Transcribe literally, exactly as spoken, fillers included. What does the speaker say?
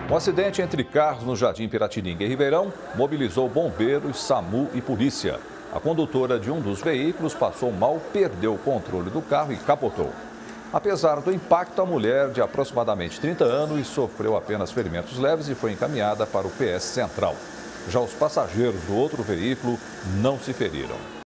Um acidente entre carros no Jardim Piratininga em Ribeirão mobilizou bombeiros, SAMU e polícia. A condutora de um dos veículos passou mal, perdeu o controle do carro e capotou. Apesar do impacto, a mulher de aproximadamente trinta anos sofreu apenas ferimentos leves e foi encaminhada para o P S Central. Já os passageiros do outro veículo não se feriram.